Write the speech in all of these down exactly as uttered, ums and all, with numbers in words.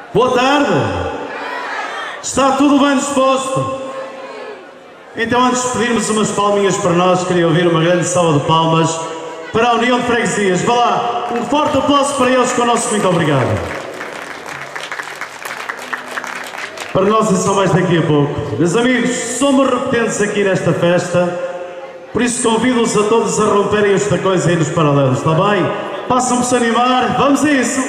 Boa tarde. Está tudo bem disposto? Então, antes de pedirmos umas palminhas para nós, queria ouvir uma grande salva de palmas para a União de Freguesias. Vá lá, um forte aplauso para eles com o nosso muito obrigado. Para nós isso só mais daqui a pouco. Meus amigos, somos repetentes aqui nesta festa, por isso convido-os a todos a romperem os tacões aí nos paralelos, está bem? Passam-se a animar, vamos a isso!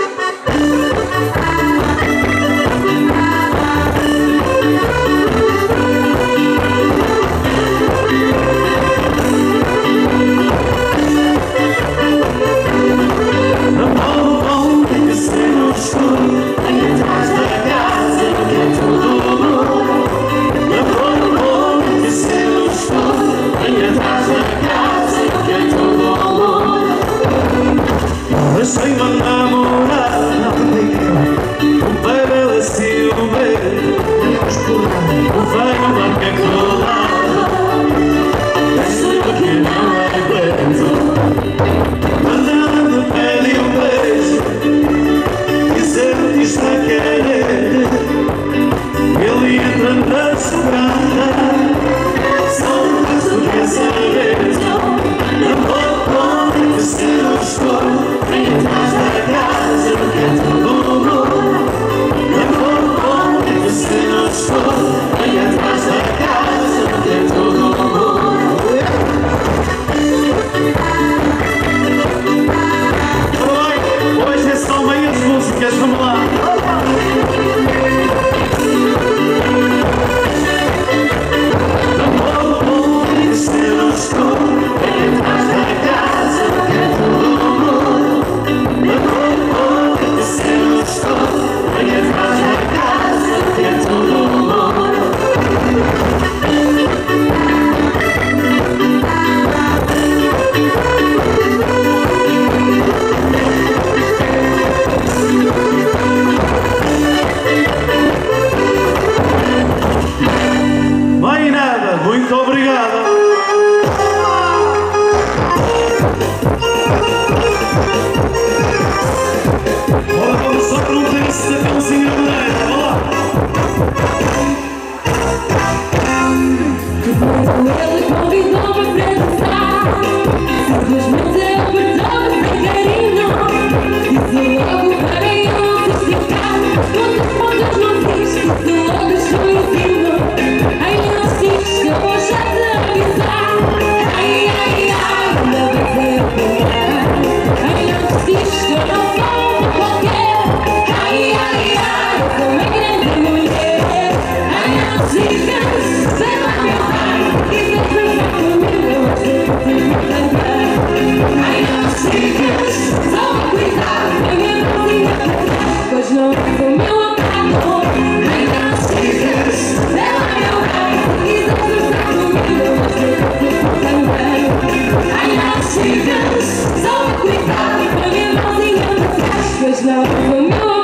Sem uma namorada, um bebê ciúme, vai uma cacolada, sei que não aguento, mandando pedir um beijo, dizer que está querendo, ele entra na segurada, só isso quer saber, amor pode ser o escuro. Atrás da casa do canto do amor, amor bom que você não escolhe. Vem atrás da casa do canto do amor. Oi, hoje é só meias músicas, vamos lá. Amor bom que você não escolhe. Vem atrás da casa do canto do amor. Vem atrás da casa que é todo amor. Vai nada, muito obrigado. Agora vamos só para um pedaço da calcinha branca, vá lá! Que veio ele convidou-me para dançar, por duas mãos ele apertou-me sem carinho, disse logo para eu não se esticar, quantas pontas não fiz, disse logo estou em cima, ai não fiz, que eu vou já te avisar, ai ai ai, ainda vai ser a pegar, ai não fiz, que eu não sou qualquer. Ai, ai, ai, eu sou uma grande mulher. Ai, não sigas, sei lá meu pai. Quiser pensar comigo, eu acho que você vai também. Ai, não sigas, só me cuidar. A minha mãozinha para trás, pois não é o meu amado. Ai, não sigas, sei lá meu pai. Quiser pensar comigo, eu acho que você vai também. Ai, não sigas, só me cuidar. A minha mãozinha para trás, pois não é o meu amado.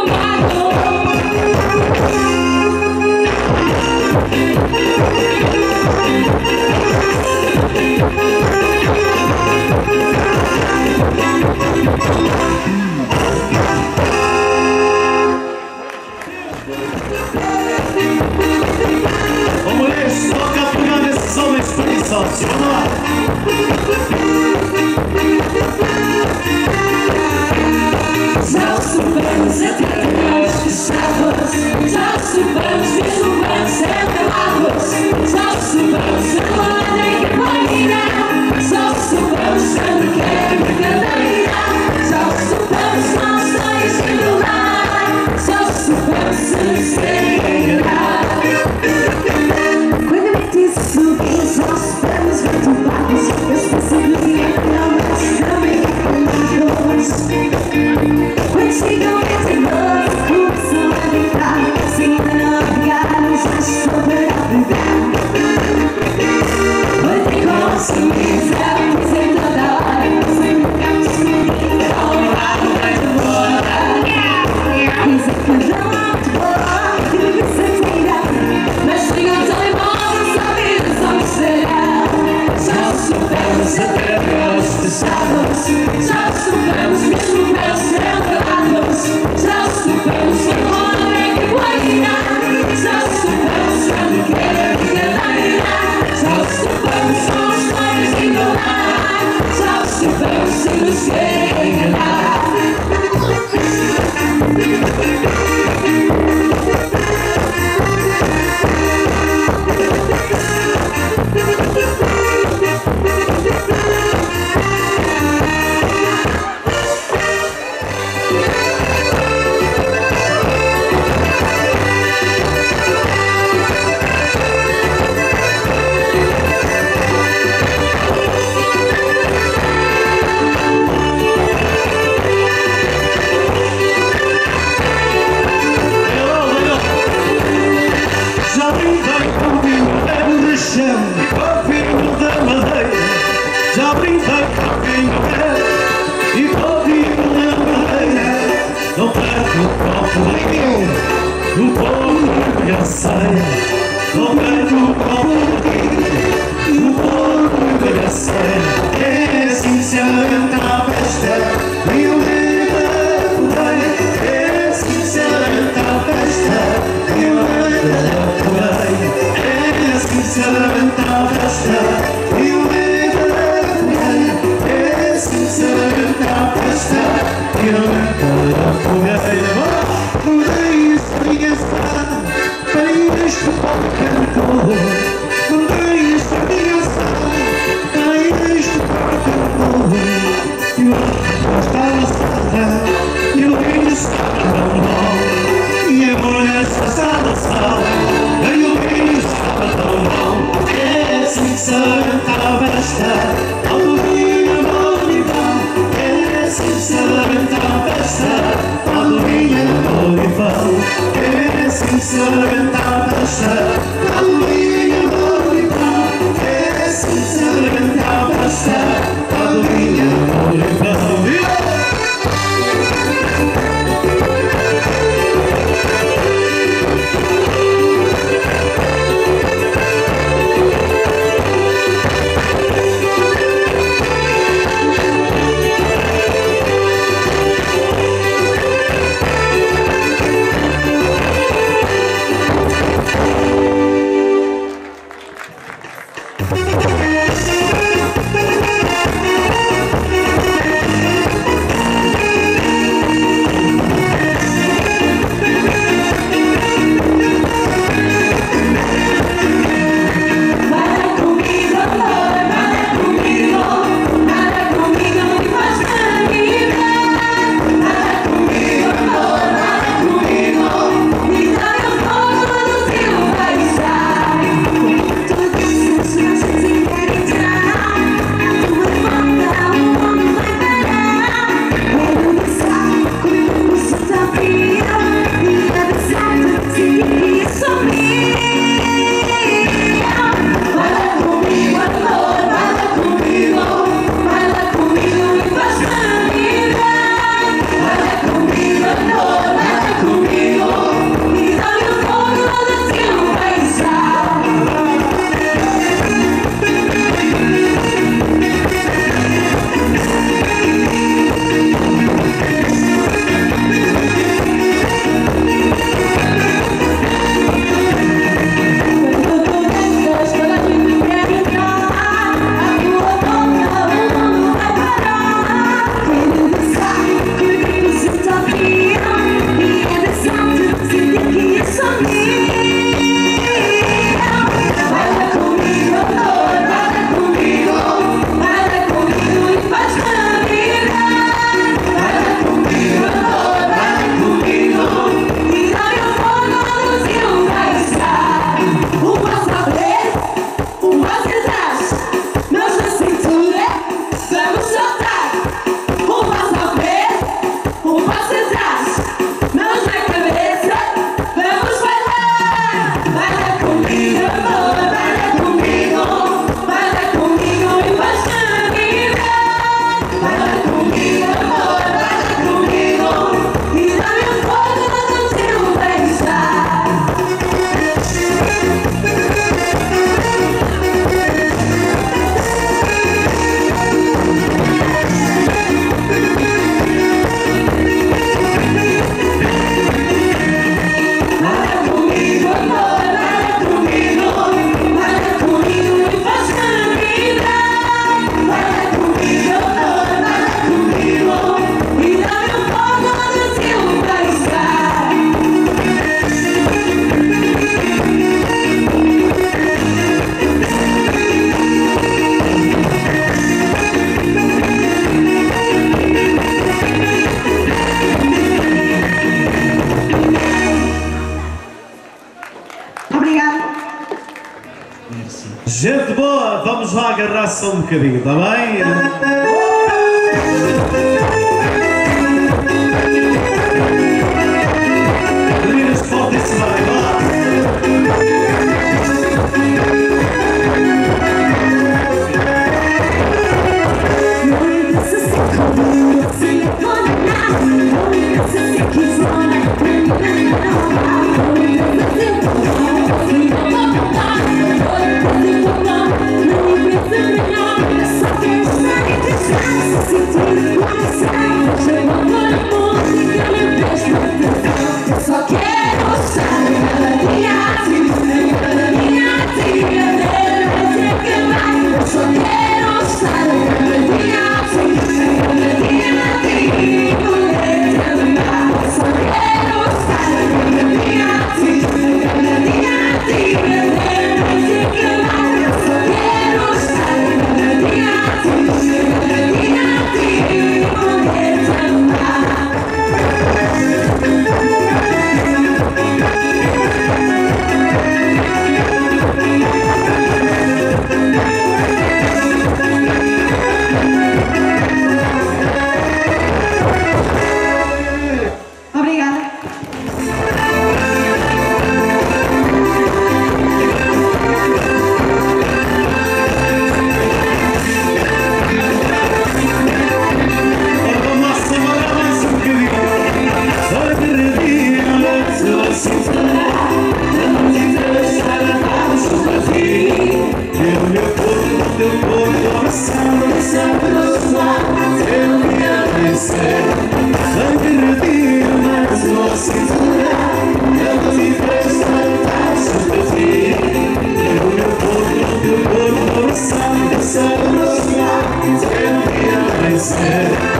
Ô mulheres, toca a pegar nesses homens preguiçosos, vamos lá! Já o superamos até nós fechados, já o superamos mesmo para ser calados, já o superamos a moda e a qualidade, já o superamos quando quer brincadeira, já o superamos não estás a enrolar, já o superamos sem ser enganar. Quando eu me disse subir, já o superamos muito vagos, eu esqueci do dia que não mais também comigo. Quando chegam entre nós, começam a gritar, se ainda não obrigaram, já estou para brigar. Quando com os amigos, ela dizer toda hora, sempre ficamos comigo, ao lado vai de embora. Dizem que não há muito bom, que deve ser tirar, mas ligam o telemóvel, sabe, só me será. Já superamos até nós fechados, já superamos mesmo para ser calados, já superamos a moda. Já brinquei com quem quer e convido na madeira. Não perco o copo de vinho, um pouco de bagaceira. Não perco o copo de vinho, um pouco de bagaceira. É assim se alimenta a festa e o medo da fogueira. É assim se alimenta a festa e o medo da fogueira. É assim se alimenta a festa e o medo da e eu não fogueira. Mudei esta minha estrada para ir este povo que cantou. Mudei esta minha estrada para ir este povo que cantou. E o arco estava assada e o vinho estava tão bom. E a mulher estava assada e o vinho estava tão bom. É assim que se alimenta a festa, ao vinho a multidão. É assim que se alimenta a festa, ao vinho a multidão. É assim que se alimenta a festa, ao vinho a multidão. É assim que se alimenta a festa, ao vinho a multidão. Gente boa, vamos lá agarrar-se um bocadinho, está bem? Meninas, portem-se bem, vá lá. Só quero estar cada dia assim, cada dia assim, até acabar. Eu só quero estar cada dia assim, cada dia assim, poder andar. Eu só quero estar cada dia assim, cada dia assim, até acabar. Eu só quero estar cada dia assim, cada dia assim, poder andar. Obrigada. Vamos lá, se embora mais um bocadinho. Agarradinha na tua cintura, vamos entrevistar a paz para ti. O meu corpo, o teu corpo, abraçando, abraçando, até o dia amanhecer. Agarradinha na tua cintura, vamos entrevistar a paz para ti. O meu corpo, o teu corpo, abraçando, abraçando, até o dia amanhecer.